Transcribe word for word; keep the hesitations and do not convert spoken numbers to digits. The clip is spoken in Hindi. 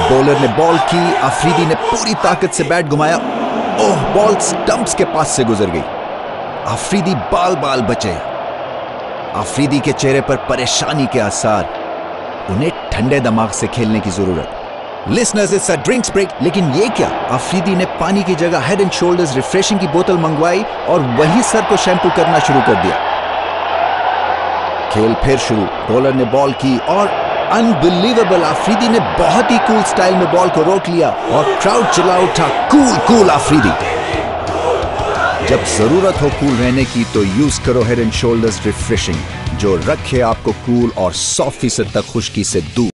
बॉलर ने बॉल की, अफरीदी ने पूरी ताकत से बैट घुमाया। ओह, बॉल स्टंप्स के पास से गुजर गई। अफरीदी बाल बाल बचे। अफरीदी के चेहरे पर परेशानी के आसार। उन्हें ठंडे दिमाग से खेलने की जरूरत। Listeners, it's a drinks break. लेकिन ये क्या, अफरीदी ने पानी की जगह हेड एंड शोल्डर्स रिफ्रेशिंग की बोतल मंगवाई और वही सर को शैम्पू करना शुरू कर दिया। खेल फिर शुरू। बॉलर ने बॉल की और अनबिलीवेबल, अफरीदी ने बहुत ही कूल स्टाइल में बॉल को रोक लिया और क्राउड चिल्ला उठा, कूल कूल अफरीदी। जब जरूरत हो कूल रहने की तो यूज करो हेड एंड शोल्डर्स रिफ्रेशिंग, जो रखे आपको कूल और सौ फीसद तक खुश्की से दूर।